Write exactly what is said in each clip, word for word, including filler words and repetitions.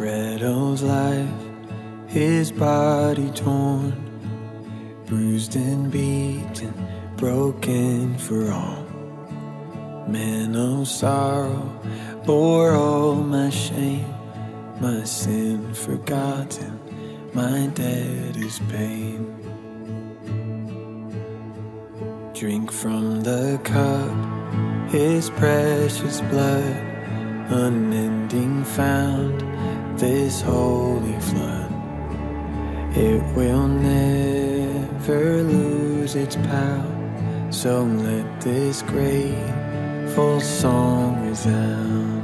bread of life, his body torn, bruised and beaten, broken for all. Man of sorrow, bore all my shame, my sin forgotten, my debt is pain. Drink from the cup, his precious blood, unending found this holy flood. It will never lose its power, so let this grateful song resound.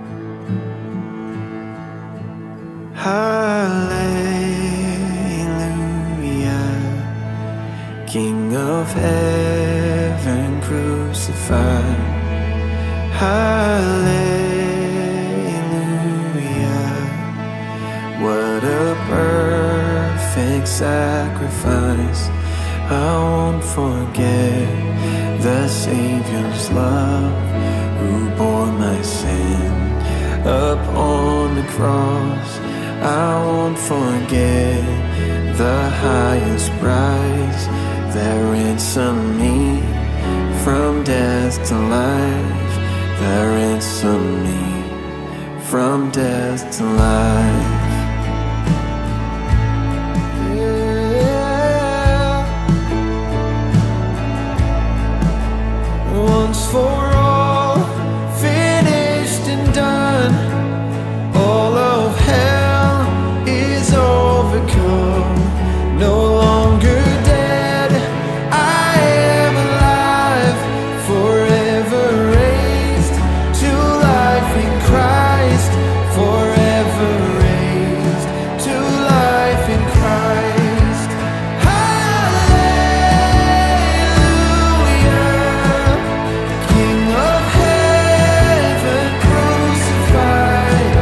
Hallelujah, King of heaven crucified. Hallelujah, what a perfect sacrifice. I won't forget the Savior's love, who bore my sin upon the cross. I won't forget the highest price that ransomed me from death to life, that ransomed me from death to life. Once for all, finished and done, all of hell is overcome. No longer dead, I am alive, forever raised to life in Christ, forever raised to life in Christ. Hallelujah, King of heaven crucified.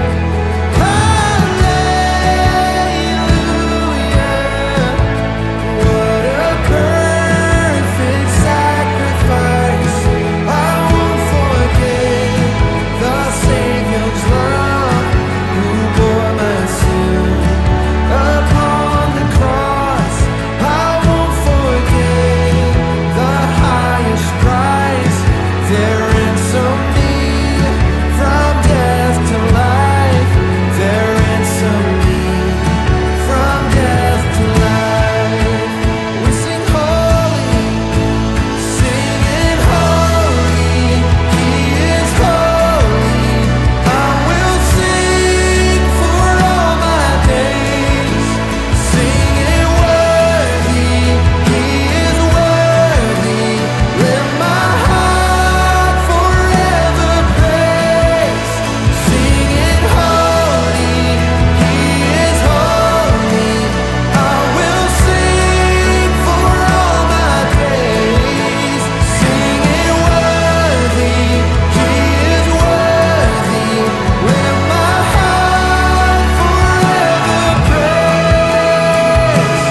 Hallelujah, what a perfect sacrifice. I won't forget the Savior's love, who bore my sin upon the cross. I won't forget the highest price that ransomed me from death to life, that ransomed me from death to life. We sing holy, singing holy, He is holy. I will sing for all my days, singing worthy, He is worthy. Let my heart forever praise, singing holy, He is holy. I will sing for all my days, singing worthy, He is worthy. Let my heart forever praise.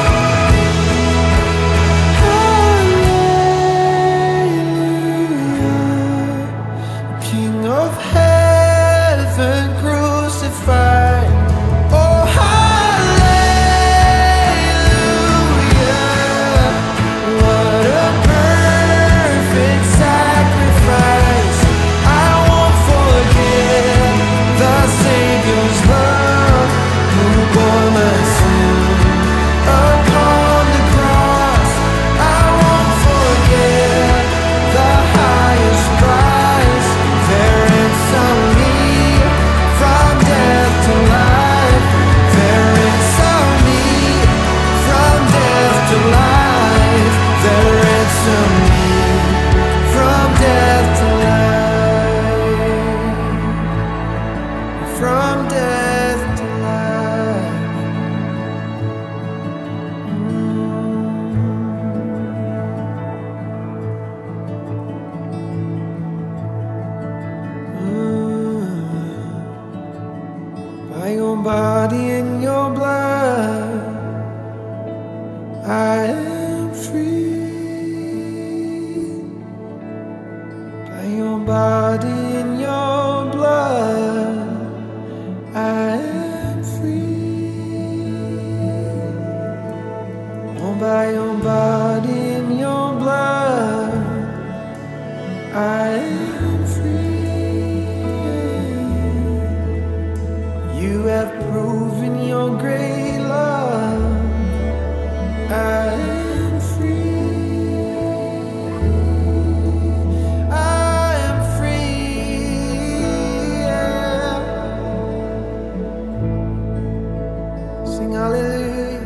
Hallelujah, King of heaven crucified. Oh, hallelujah, what a perfect sacrifice. I won't forget the Savior's love, who bore my sin upon the cross. I won't forget the highest price that ransomed me from death to life, that ransomed me from death to life, that ransomed me from death to life, from death to life. By your body and your blood, I am free. By your body and your blood, I am by your body and your blood, I am free. You have proven your great love. I am free. I am free. Yeah. Sing hallelujah.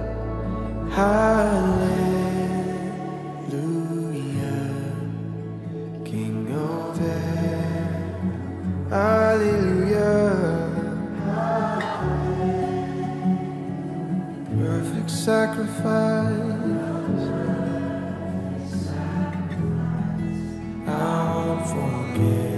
Hallelujah, King of heaven. Hallelujah. Perfect sacrifice, unforgettable.